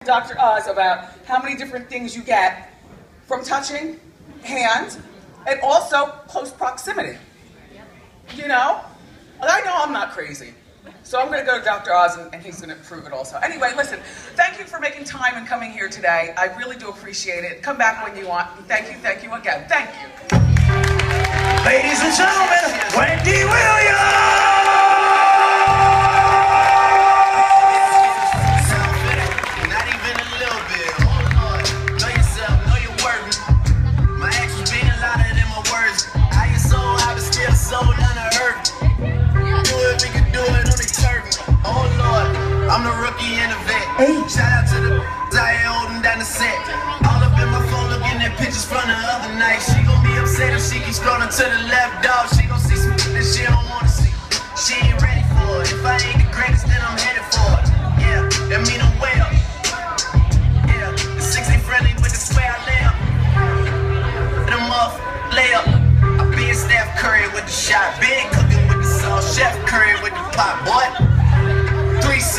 Dr. Oz about how many different things you get from touching, hands, and also close proximity. You know? I know I'm not crazy. So I'm going to go to Dr. Oz and he's going to prove it also. Anyway, listen, thank you for making time and coming here today. I really do appreciate it. Come back when you want. Thank you again. Thank you. Ladies and gentlemen, Wendy Williams! Not even a little bit. Oh Lord, know yourself, know your worth. My actions being louder than my words. I get so high, but still so down to earth. Do it, we can do it on the turf. Oh Lord, I'm the rookie and the vet. Shout out to the I ain't holding down the set. All up in my phone looking at pictures from the other night. She gon' be upset if she keeps scrolling to the left, dog. She gon' see some that she don't wanna see. She ain't ready for it. If I ain't the greatest, then I'm headed for it. Yeah, that mean I'm way up. Yeah, the 6 ain't friendly, but the swear I lay up. And I'm off, lay up. I been Steph Curry with the shot. Been cooking with the sauce. Chef Curry with the pot, boy. 3